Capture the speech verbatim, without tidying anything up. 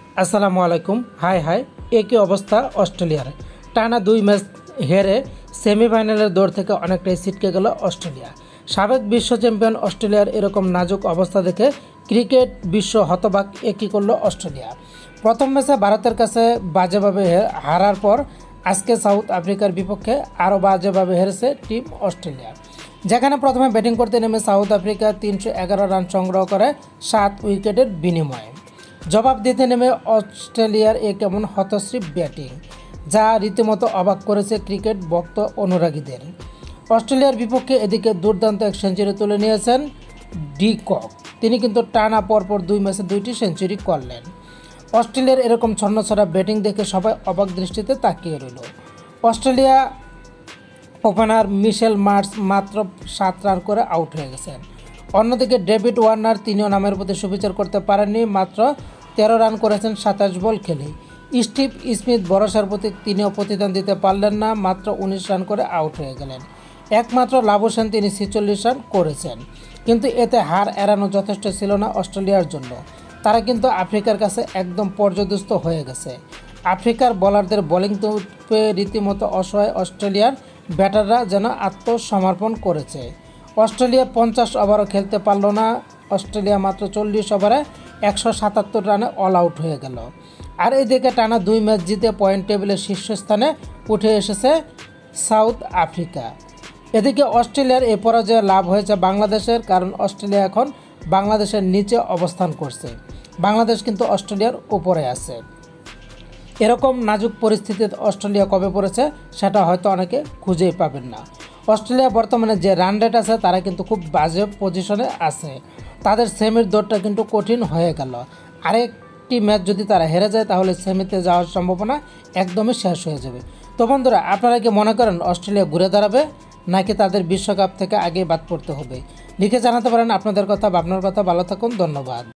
আসসালামু আলাইকুম। High high একই অবস্থা অস্ট্রেলিয়ার। টানা দুই ম্যাচ হেরে সেমিফাইনালের দৌড় থেকে অনেকটাই ছিটকে গেল অস্ট্রেলিয়া। সাবেক বিশ্ব চ্যাম্পিয়ন অস্ট্রেলিয়ার এরকম নাজুক অবস্থা দেখে ক্রিকেট বিশ্ব হতবাক একই করল অস্ট্রেলিয়া। প্রথম ম্যাচে ভারতের কাছে বাজেভাবে হারার পর আজকে সাউথ আফ্রিকার বিপক্ষে আরও বাজেভাবে হেরেছে টিম অস্ট্রেলিয়া, যেখানে প্রথমে ব্যাটিং করতে নেমে সাউথ আফ্রিকা তিনশো এগারো রান সংগ্রহ করে সাত উইকেটের বিনিময়ে। জবাব দিতে নেমে অস্ট্রেলিয়ার এ কেমন হতশ্রী ব্যাটিং, যা রীতিমতো অবাক করেছে ক্রিকেট ভক্ত অনুরাগীদের। অস্ট্রেলিয়ার বিপক্ষে এদিকে দুর্দান্ত এক সেঞ্চুরি তুলে নিয়েছেন ডি কক। তিনি কিন্তু টানা পরপর দুই ম্যাচে দুইটি সেঞ্চুরি করলেন। অস্ট্রেলিয়ার এরকম ছন্নছাড়া ব্যাটিং দেখে সবাই অবাক দৃষ্টিতে তাকিয়ে রইল। অস্ট্রেলিয়া ওপেনার মিশেল মার্শ মাত্র সাত রান করে আউট হয়ে গেছেন। অন্যদিকে ডেভিড ওয়ার্নার তিনিও নামের প্রতি সুবিচার করতে পারেননি, মাত্র তেরো রান করেছেন সাতাশ বল খেলে। স্টিভ স্মিথ ভরসার প্রতি তিনিও প্রতিদান দিতে পারলেন না, মাত্র উনিশ রান করে আউট হয়ে গেলেন। একমাত্র লাবু সেন তিনি ছেচল্লিশ রান করেছেন, কিন্তু এতে হার এড়ানো যথেষ্ট ছিল না অস্ট্রেলিয়ার জন্য। তারা কিন্তু আফ্রিকার কাছে একদম পর্যদস্ত হয়ে গেছে। আফ্রিকার বোলারদের বোলিং তোপে রীতিমতো অসহায় অস্ট্রেলিয়ার ব্যাটাররা যেন আত্মসমর্পণ করেছে। অস্ট্রেলিয়া পঞ্চাশ ওভারও খেলতে পারল না। অস্ট্রেলিয়া মাত্র চল্লিশ ওভারে একশো সাতাত্তর রানে অল আউট হয়ে গেল। আর এদিকে টানা দুই ম্যাচ জিতে পয়েন্ট টেবিলের শীর্ষস্থানে উঠে এসেছে সাউথ আফ্রিকা। এদিকে অস্ট্রেলিয়ার এই পরাজয়ে লাভ হয়েছে বাংলাদেশের, কারণ অস্ট্রেলিয়া এখন বাংলাদেশের নিচে অবস্থান করছে। বাংলাদেশ কিন্তু অস্ট্রেলিয়ার উপরে আছে। এরকম নাজুক পরিস্থিতিতে অস্ট্রেলিয়া কবে পড়েছে সেটা হয়তো অনেকে খুঁজেই পাবেন না। অস্ট্রেলিয়া বর্তমানে যে রান রেট আছে তারা কিন্তু খুব বাজে পজিশনে আছে। তাদের সেমির দৌড়টা কিন্তু কঠিন হয়ে গেল। আরেকটি ম্যাচ যদি তারা হেরে যায় তাহলে সেমিতে যাওয়ার সম্ভাবনা একদমই শেষ হয়ে যাবে। তো বন্ধুরা, আপনারা কি মনে করেন অস্ট্রেলিয়া ঘুরে দাঁড়াবে, নাকি তাদের বিশ্বকাপ থেকে আগেই বাদ পড়তে হবে? লিখে জানাতে পারেন আপনাদের কথা বা আপনার কথা। ভালো থাকুন, ধন্যবাদ।